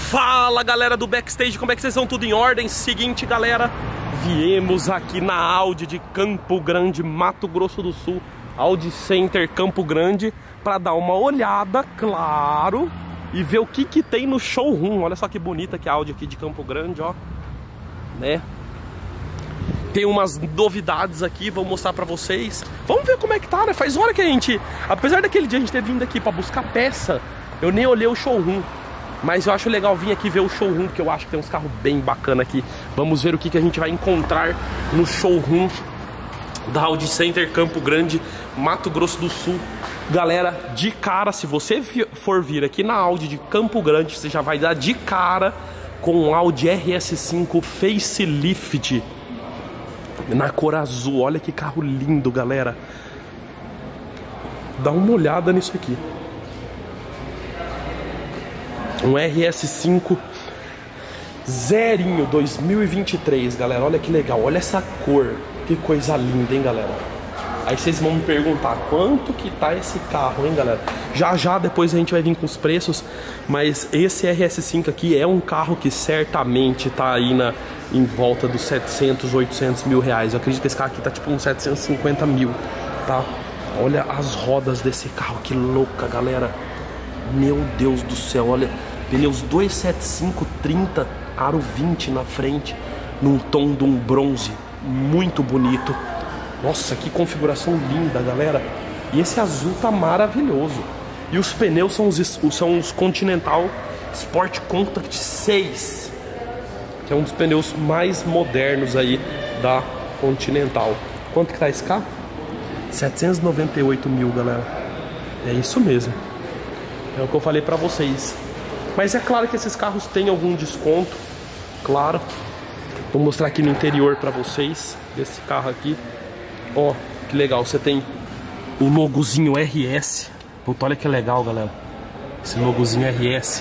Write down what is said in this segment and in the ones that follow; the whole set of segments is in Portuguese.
Fala galera do backstage, como é que vocês estão? Tudo em ordem? Seguinte galera, viemos aqui na Audi de Campo Grande, Mato Grosso do Sul, Audi Center Campo Grande, para dar uma olhada, claro, e ver o que tem no showroom. Olha só que bonita que é a Audi aqui de Campo Grande, ó, né? Tem umas novidades aqui, vou mostrar pra vocês. Vamos ver como é que tá, né? Faz hora que a gente, apesar daquele dia a gente ter vindo aqui pra buscar peça, eu nem olhei o showroom. Mas eu acho legal vir aqui ver o showroom, porque eu acho que tem uns carros bem bacanas aqui. Vamos ver o que a gente vai encontrar no showroom da Audi Center Campo Grande, Mato Grosso do Sul. Galera, de cara, se você for vir aqui na Audi de Campo Grande, você já vai dar de cara com o Audi RS5 Facelift na cor azul. Olha que carro lindo, galera. Dá uma olhada nisso aqui. Um RS5 zerinho 2023, galera. Olha que legal, olha essa cor. Que coisa linda, hein, galera. Aí vocês vão me perguntar quanto que tá esse carro, hein, galera. Já depois a gente vai vir com os preços. Mas esse RS5 aqui é um carro que certamente tá aí em volta dos 700, 800 mil reais. Eu acredito que esse carro aqui tá tipo uns 750 mil, tá? Olha as rodas desse carro, que louca, galera. Meu Deus do céu, olha, pneus 275/30, aro 20 na frente, num tom de um bronze, muito bonito. Nossa, que configuração linda, galera. E esse azul tá maravilhoso. E os pneus são os Continental Sport Contact 6, que é um dos pneus mais modernos aí da Continental. Quanto que tá esse carro? 798 mil, galera. É isso mesmo. É o que eu falei pra vocês. Mas é claro que esses carros têm algum desconto, claro. Vou mostrar aqui no interior pra vocês desse carro aqui. Ó, que legal, você tem o logozinho RS. Puta, olha que legal, galera. Esse logozinho RS.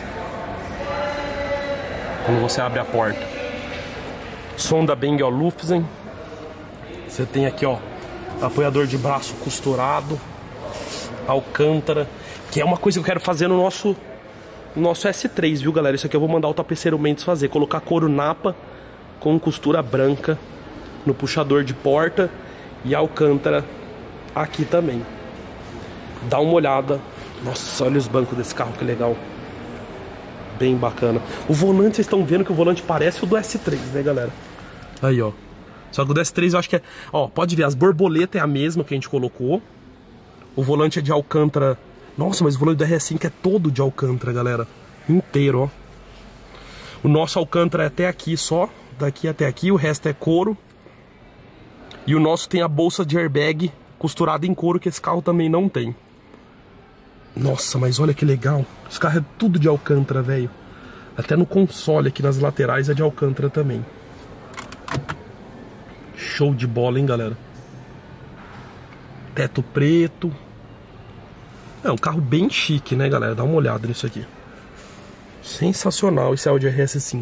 Quando você abre a porta. Som da Bang & Olufsen. Você tem aqui, ó, apoiador de braço costurado. Alcântara. Que é uma coisa que eu quero fazer no nosso S3, viu, galera? Isso aqui eu vou mandar o tapeceiro Mendes fazer. Colocar couro napa com costura branca no puxador de porta e alcântara aqui também. Dá uma olhada. Nossa, olha os bancos desse carro, que legal. Bem bacana. O volante, vocês estão vendo que o volante parece o do S3, né, galera? Aí, ó. Só que o do S3 eu acho que é... Ó, pode ver, as borboletas é a mesma que a gente colocou. O volante é de alcântara. Nossa, mas o volante do RS5 é todo de alcântara, galera. Inteiro, ó. O nosso alcântara é até aqui só. Daqui até aqui, o resto é couro. E o nosso tem a bolsa de airbag costurada em couro, que esse carro também não tem. Nossa, mas olha que legal. Esse carro é tudo de alcântara, velho. Até no console aqui nas laterais é de alcântara também. Show de bola, hein, galera. Teto preto. É um carro bem chique, né, galera? Dá uma olhada nisso aqui. Sensacional esse Audi RS5.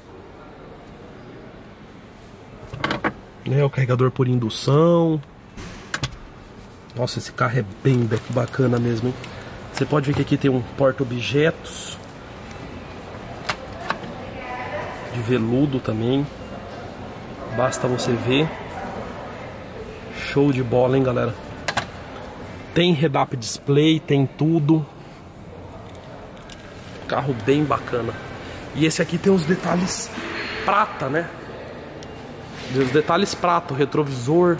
É o carregador por indução. Nossa, esse carro é bem bacana mesmo, hein? Você pode ver que aqui tem um porta-objetos de veludo também. Basta você ver. Show de bola, hein, galera? Tem head-up display, tem tudo. Carro bem bacana. E esse aqui tem os detalhes prata, né? Os detalhes prata, o retrovisor.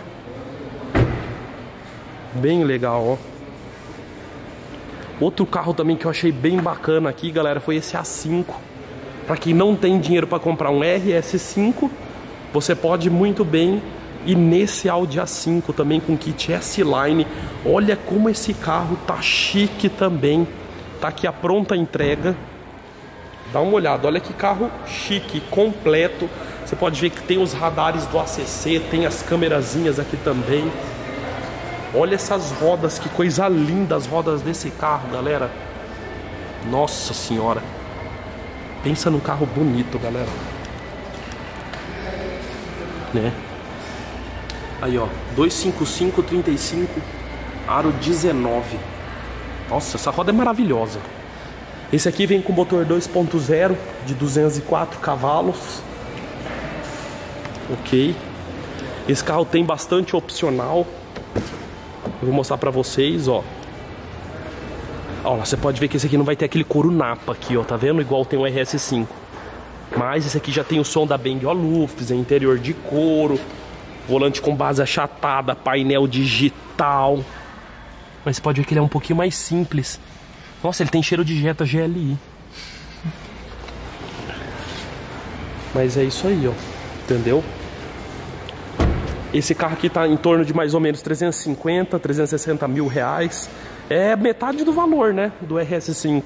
Bem legal, ó. Outro carro também que eu achei bem bacana aqui, galera, foi esse A5. Pra quem não tem dinheiro pra comprar um RS5, você pode muito bem ir nesse Audi A5 também com kit S-Line. Olha como esse carro tá chique também. Tá aqui a pronta entrega. Dá uma olhada, olha que carro chique, completo. Você pode ver que tem os radares do ACC, tem as câmerazinhas aqui também. Olha essas rodas, que coisa linda as rodas desse carro, galera. Nossa senhora. Pensa num carro bonito, galera. Né? Aí, ó, 255/35, aro 19. Nossa, essa roda é maravilhosa. Esse aqui vem com motor 2.0 de 204 cavalos. Ok. Esse carro tem bastante opcional. Eu vou mostrar pra vocês, ó. Ó, você pode ver que esse aqui não vai ter aquele couro napa aqui, ó. Tá vendo? Igual tem o RS5. Mas esse aqui já tem o som da Bang Olufsen, interior de couro, volante com base achatada, painel digital. Mas você pode ver que ele é um pouquinho mais simples. Nossa, ele tem cheiro de Jetta GLI. Mas é isso aí, ó. Entendeu? Esse carro aqui tá em torno de mais ou menos 350, 360 mil reais. É metade do valor, né? Do RS5.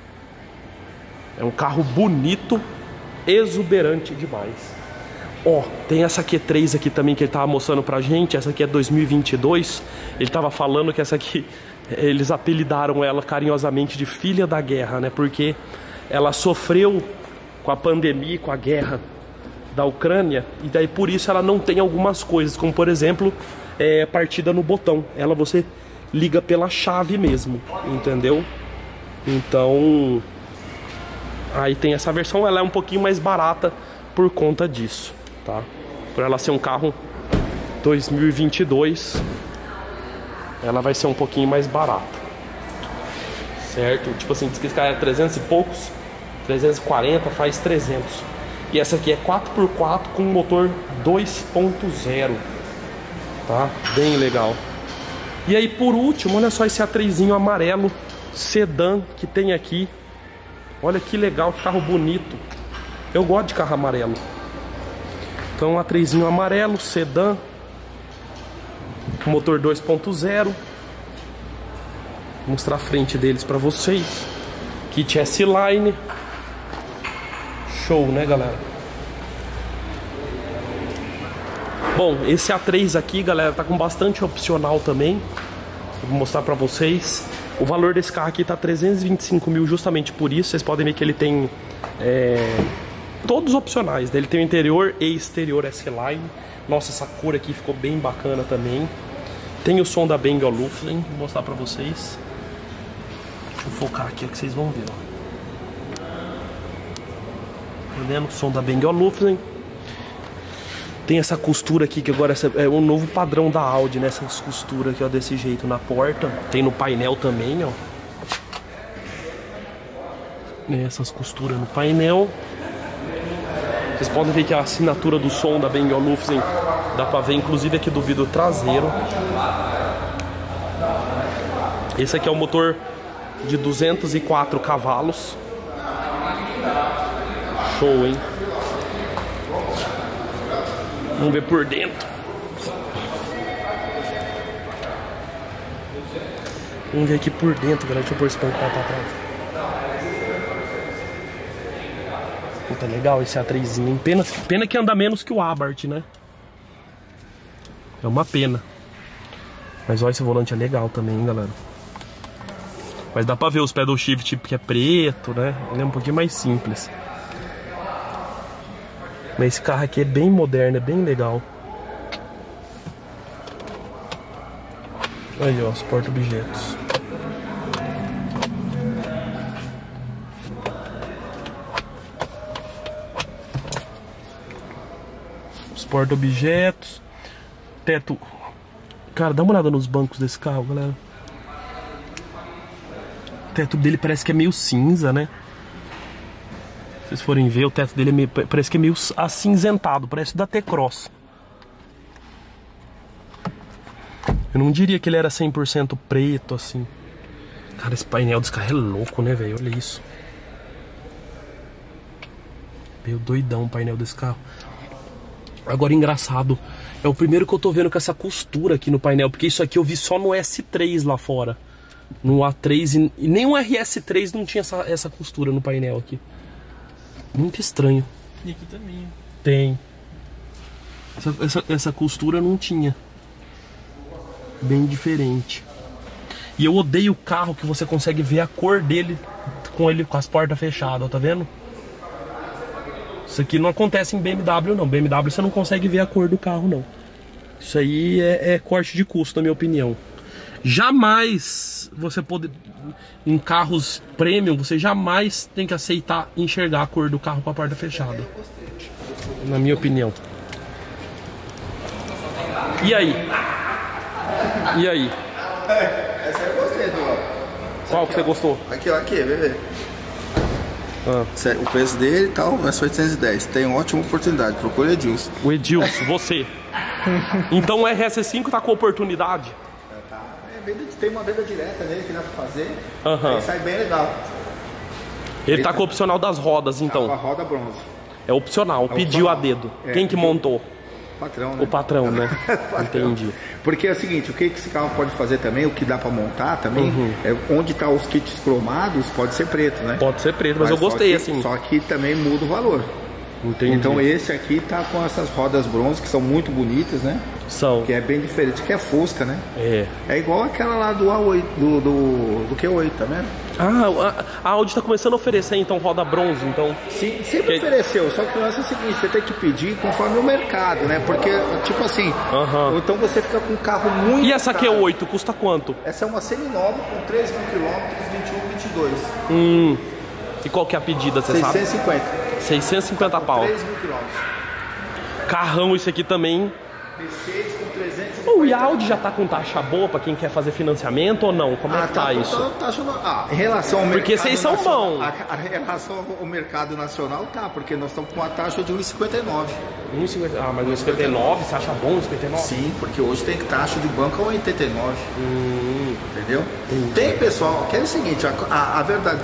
É um carro bonito, exuberante demais. Ó, tem essa Q3 aqui também que ele tava mostrando pra gente. Essa aqui é 2022. Ele tava falando que essa aqui, eles apelidaram ela carinhosamente de filha da guerra, né? Porque ela sofreu com a pandemia, com a guerra da Ucrânia, e daí por isso ela não tem algumas coisas, como por exemplo, partida no botão. Ela você liga pela chave mesmo, entendeu? Então, aí tem essa versão, ela é um pouquinho mais barata por conta disso, tá? Por ela ser um carro 2022, ela vai ser um pouquinho mais barata, certo? Tipo assim, diz que esse cara é 300 e poucos, 340, faz 300. E essa aqui é 4x4 com motor 2.0, tá? Bem legal. E aí por último, olha só esse A3zinho amarelo sedã que tem aqui. Olha que legal, que carro bonito. Eu gosto de carro amarelo. Então A3zinho amarelo, sedã, motor 2.0. Vou mostrar a frente deles pra vocês. Kit S-Line. Show, né, galera? Bom, esse A3 aqui, galera, tá com bastante opcional também. Eu vou mostrar pra vocês. O valor desse carro aqui tá 325 mil justamente por isso. Vocês podem ver que ele tem todos opcionais. Ele tem o interior e exterior S-Line. Nossa, essa cor aqui ficou bem bacana também. Tem o som da Bang Olufsen. Vou mostrar pra vocês. Deixa eu focar aqui, que vocês vão ver, ó. O som da Bang Olufsen. Tem essa costura aqui, que agora é um novo padrão da Audi, né? Essas costuras aqui, ó, desse jeito na porta. Tem no painel também, ó. Essas costuras no painel. Vocês podem ver que a assinatura do som da Bang Olufsen dá pra ver, inclusive aqui do vidro traseiro. Esse aqui é o motor de 204 cavalos. Show, hein? Vamos ver por dentro. Vamos ver aqui por dentro, galera. Deixa eu pôr esse banco pra trás. Puta, legal esse A3zinho. Pena que anda menos que o Abarth, né? É uma pena. Mas olha, esse volante é legal também, hein, galera. Mas dá pra ver os pedal shift que é preto, né? Ele é um pouquinho mais simples. Mas esse carro aqui é bem moderno, é bem legal. Aí, ó, os porta-objetos. Os porta-objetos. Teto. Cara, dá uma olhada nos bancos desse carro, galera. O teto dele parece que é meio cinza, né? Se vocês forem ver, o teto dele é meio, parece que é meio acinzentado, parece da T-Cross. Eu não diria que ele era 100% preto, assim. Cara, esse painel desse carro é louco, né, velho? Olha isso. Meio doidão o painel desse carro. Agora, engraçado, é o primeiro que eu tô vendo com essa costura aqui no painel, porque isso aqui eu vi só no S3 lá fora. No A3 e nem o RS3 não tinha essa costura no painel aqui. Muito estranho. E aqui também. Tem. Essa costura não tinha. Bem diferente. E eu odeio o carro que você consegue ver a cor dele com as portas fechadas, ó, tá vendo? Isso aqui não acontece em BMW não. BMW você não consegue ver a cor do carro não. Isso aí é corte de custo, na minha opinião. Jamais você pode, em carros premium, você jamais tem que aceitar enxergar a cor do carro com a porta fechada. Na minha opinião. E aí? E aí? Essa eu gostei, do. Qual que você gostou? Aqui, bebê. O preço dele e tal é só 810. Tem uma ótima oportunidade. Procura Edilson. O Edilson, você. Então o RS5 tá com oportunidade? Tá. Tem uma venda direta nele que dá pra fazer. Aham. Aí sai bem legal. Ele tá com o opcional das rodas, então. Tá com a roda bronze. É opcional, pediu a dedo. Quem que montou? Patrão, né? O patrão, né? Patrão. Entendi. Porque é o seguinte, o que esse carro pode fazer também, o que dá pra montar também, é onde tá os kits cromados, pode ser preto, né? Pode ser preto, mas eu gostei assim. Só que também muda o valor. Entendi. Então esse aqui tá com essas rodas bronze que são muito bonitas, né? São. Que é bem diferente, que é Fusca, né? É igual aquela lá do A8, do Q8, tá vendo? Ah, a Audi tá começando a oferecer então roda bronze, então. Sim, sempre ofereceu, só que o lance é o seguinte, você tem que pedir conforme o mercado, né? Porque, tipo assim, então você fica com um carro muito E essa caro. Q8 custa quanto? Essa é uma seminova com 3 mil km, 21, 22. E qual que é a pedida, você 650. sabe? 650 pau. 3 mil km. Carrão esse aqui também. V6 com 300. E a Audi já tá com taxa boa pra quem quer fazer financiamento ou não? Como é que tá isso? Em relação ao mercado Porque vocês são bons. Em relação ao mercado nacional, tá, porque nós estamos com a taxa de 1,59. 1,50. Ah, mas 1,59, você acha bom 1,59? Sim, porque hoje tem taxa de banco a 1,89. Entendeu? Tem pessoal, que é o seguinte, a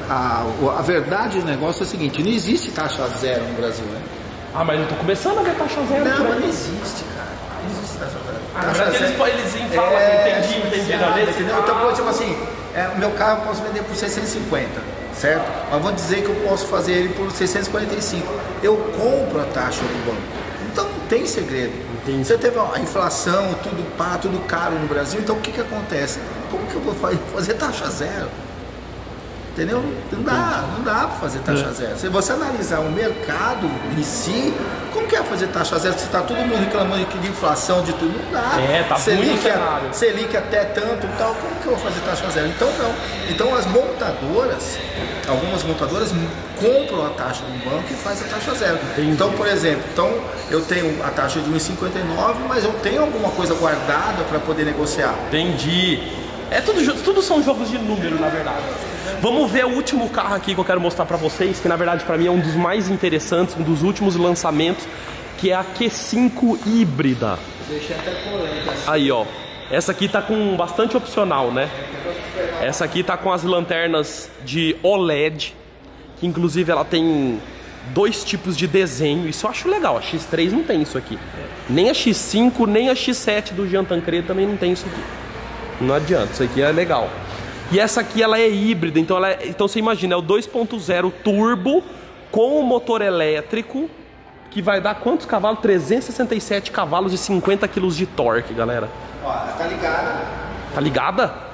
verdade do negócio é o seguinte, não existe taxa zero no Brasil, né? Ah, mas eu tô começando a ver taxa zero. Não, mas não existe, cara. Não existe taxa zero. Na verdade, eles falam que entendi na mesa. Entendeu? Então, tipo assim, o meu carro eu posso vender por 650, certo? Mas vou dizer que eu posso fazer ele por 645. Eu compro a taxa do banco. Então não tem segredo. Entendi. Você teve a inflação, tudo caro no Brasil, então o que acontece? Como que eu vou fazer taxa zero? Entendeu? Não dá pra fazer taxa zero. Se você analisar o mercado em si, como que é fazer taxa zero? Se tá todo mundo reclamando de inflação, de tudo, não dá. Tá Selic até tanto e tal, como que eu vou fazer taxa zero? Então não. Então as montadoras, algumas montadoras compram a taxa do banco e fazem a taxa zero. Entendi. Então, por exemplo, eu tenho a taxa de 1,59, mas eu tenho alguma coisa guardada para poder negociar. Entendi. Tudo são jogos de número, na verdade. Vamos ver o último carro aqui que eu quero mostrar pra vocês, que na verdade pra mim é um dos mais interessantes, um dos últimos lançamentos, que é a Q5 híbrida. Deixei até polêmica. Aí, ó. Essa aqui tá com bastante opcional, né? Essa aqui tá com as lanternas de OLED, que inclusive ela tem 2 tipos de desenho. Isso eu acho legal. A X3 não tem isso aqui. Nem a X5, nem a X7 do Jean Tancred também não tem isso aqui. Não adianta, isso aqui é legal. E essa aqui ela é híbrida, então você imagina, é o 2.0 turbo com o motor elétrico, que vai dar quantos cavalos? 367 cavalos e 50 kg de torque, galera. Ó, tá ligada? Tá ligada? Tá ligada.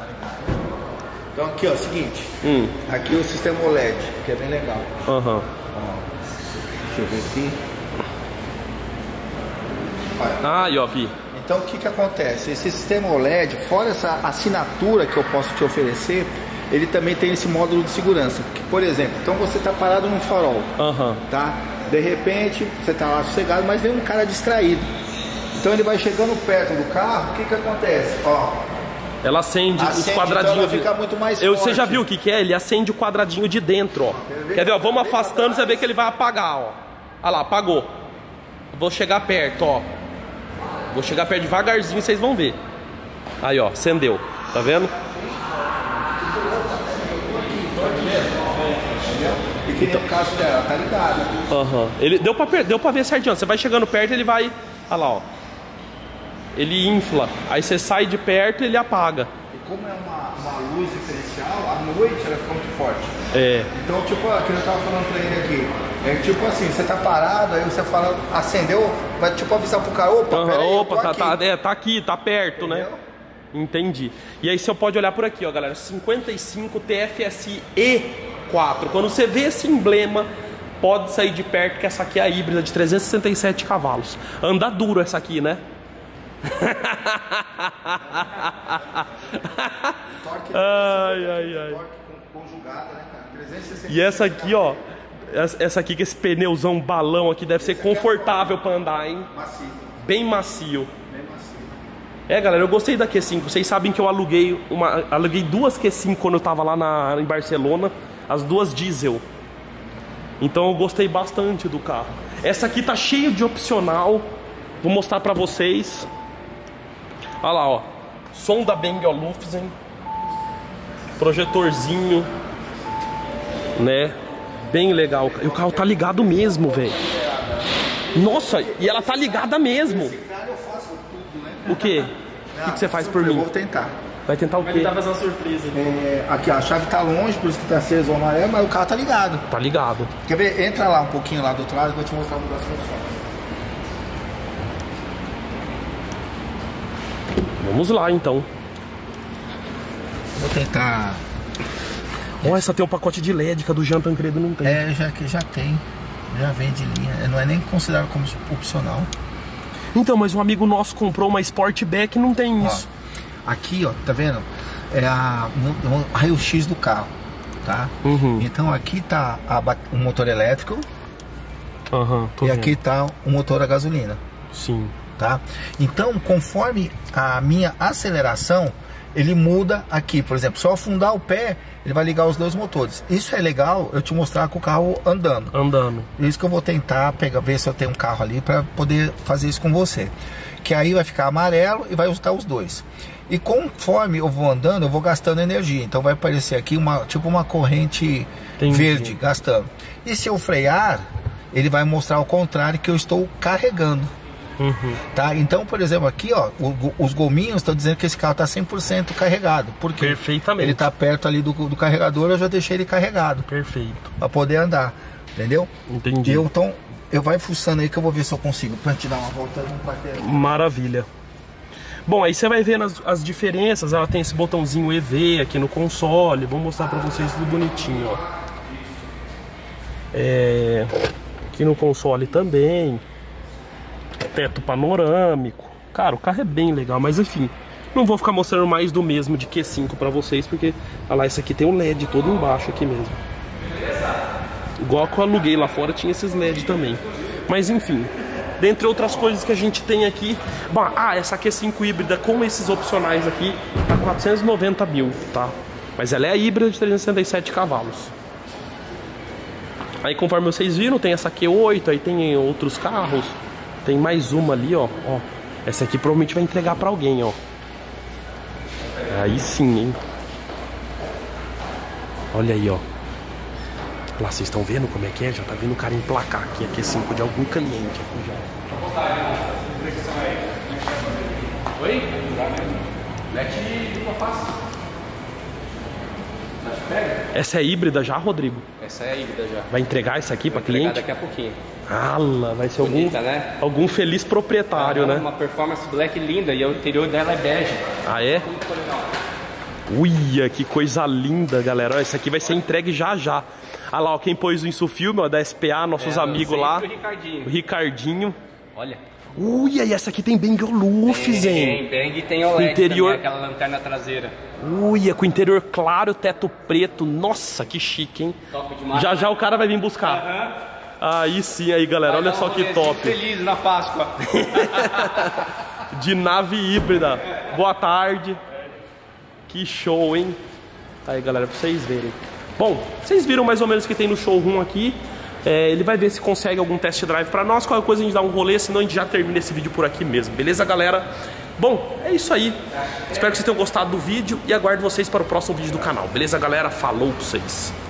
Então aqui, ó, seguinte. Aqui o sistema OLED, que é bem legal. Ó, deixa eu ver aqui. Olha. Aí, ó, vi. Então o que acontece? Esse sistema OLED, fora essa assinatura que eu posso te oferecer, ele também tem esse módulo de segurança. Que, por exemplo, então você está parado num farol, tá? De repente você está lá sossegado, mas vem um cara distraído. Então ele vai chegando perto do carro, o que acontece? Ó, ela acende os quadradinhos. Então ela fica muito mais forte. Você já viu o que é? Ele acende o quadradinho de dentro, ó. Quer ver? Ó, vamos afastando, você vê que ele vai apagar, ó. Olha lá, apagou. Vou chegar perto, ó. Vou chegar perto devagarzinho, vocês vão ver. Aí, ó, acendeu. Tá vendo? E que no caso dela, tá ligada. Ele deu pra ver certinho. Você vai chegando perto, ele vai... Olha lá, ó. Ele infla. Aí você sai de perto e ele apaga. E como é uma luz diferencial, à noite ela fica muito forte. Então, tipo, aqui eu tava falando pra ele aqui. É tipo assim, você tá parado, aí você fala, acendeu, vai tipo avisar pro cara, opa, peraí, tá aqui, tá perto, entendeu? Né? Entendi. E aí você pode olhar por aqui, ó, galera, 55 TFSI E4. Quando você vê esse emblema, pode sair de perto, que essa aqui é a híbrida de 367 cavalos. Anda duro essa aqui, né? Torque, ai. torque conjugada, né, cara? 360. E essa aqui, ó. Essa aqui, com esse pneuzão balão aqui, deve ser confortável pra andar, hein? Macio. Bem macio. Bem macio. É, galera, eu gostei da Q5. Vocês sabem que eu aluguei duas Q5 quando eu tava lá em Barcelona. As duas diesel. Então eu gostei bastante do carro. Essa aqui tá cheio de opcional. Vou mostrar pra vocês. Olha lá, ó. Som da Bang & Olufsen. Projetorzinho. Né? Bem legal. E o carro tá ligado mesmo, velho. Nossa, e ela tá ligada mesmo. Esse cara eu faço tudo, né? O quê? O que você faz por mim? Eu vou tentar. Vai tentar o quê? Ele tá fazendo uma surpresa aqui. Aqui, ó, a chave tá longe, por isso que tá aceso o amarelo, mas o carro tá ligado. Tá ligado. Quer ver? Entra lá um pouquinho lá do outro lado que eu vou te mostrar a mudança de função. Vamos lá, então. Vou tentar... Ó, essa tem um pacote de LED que a do Jean Tancredo não tem. Já tem. Já vem de linha. Não é nem considerado como opcional. Então, mas um amigo nosso comprou uma Sportback e não tem isso. Ó, aqui, ó, tá vendo? É a raio-x do carro, tá? Então aqui tá o motor elétrico e aqui tá o motor a gasolina. Sim. Tá? Então, conforme a minha aceleração, ele muda aqui. Por exemplo, se eu afundar o pé, ele vai ligar os dois motores. Isso é legal eu te mostrar com o carro andando. Isso que eu vou tentar ver se eu tenho um carro ali para poder fazer isso com você. Que aí vai ficar amarelo e vai estar os dois. E conforme eu vou andando, eu vou gastando energia. Então vai aparecer aqui tipo uma corrente verde gastando. E se eu frear, ele vai mostrar ao contrário que eu estou carregando. Tá? Então, por exemplo, aqui, ó, os gominhos estão dizendo que esse carro está 100% carregado. Por quê? Perfeitamente. Ele está perto ali do carregador, eu já deixei ele carregado. Perfeito. Para poder andar, entendeu? Entendi. Então, eu vai fuçando aí que eu vou ver se eu consigo, para te dar uma volta no quarteirão. Maravilha. Bom, aí você vai vendo as diferenças. Ela tem esse botãozinho EV aqui no console. Vou mostrar para vocês tudo bonitinho, ó. Aqui no console também. Teto panorâmico. Cara, o carro é bem legal, mas enfim, não vou ficar mostrando mais do mesmo de Q5 pra vocês, porque, olha lá, esse aqui tem um LED todo embaixo aqui mesmo. Igual que eu aluguei lá fora, tinha esses LED também. Mas enfim, dentre outras coisas que a gente tem aqui, bom, essa Q5 híbrida com esses opcionais aqui tá 490 mil, tá? Mas ela é a híbrida de 367 cavalos. Aí conforme vocês viram, tem essa Q8, aí tem outros carros. Tem mais uma ali, ó. Essa aqui provavelmente vai entregar pra alguém, ó. Aí sim, hein. Olha aí, ó. Lá, vocês estão vendo como é que é? Já tá vendo o cara emplacar aqui a Q5 de algum cliente aqui já. Oi? Mete dupla face. Essa é híbrida já, Rodrigo? Essa é a híbrida já. Vai entregar essa aqui pra cliente? Daqui a pouquinho. Vai ser bonita, né? Algum feliz proprietário, né? Uma performance black linda e o interior dela é bege. Ah, é? Uia, que coisa linda, galera. Olha, essa aqui vai ser entregue já já. Ah lá, ó, quem pôs o Insufilme, ó, da SPA, nossos amigos lá. O Ricardinho. Olha. Uia, e essa aqui tem Bang & Olufsen. Tem Bang, tem OLED interior... também, aquela lanterna traseira. Uia, com interior claro, teto preto. Nossa, que chique, hein? Top demais. Já já o cara vai vir buscar. Aí sim, aí galera, olha só que top. Feliz na Páscoa. De nave híbrida. Boa tarde. Que show, hein? Aí galera, pra vocês verem. Bom, vocês viram mais ou menos o que tem no showroom aqui. Ele vai ver se consegue algum test drive pra nós. Qualquer coisa a gente dá um rolê, senão a gente já termina esse vídeo por aqui mesmo. Beleza, galera? Bom, é isso aí. Espero que vocês tenham gostado do vídeo e aguardo vocês para o próximo vídeo do canal. Beleza, galera? Falou pra vocês.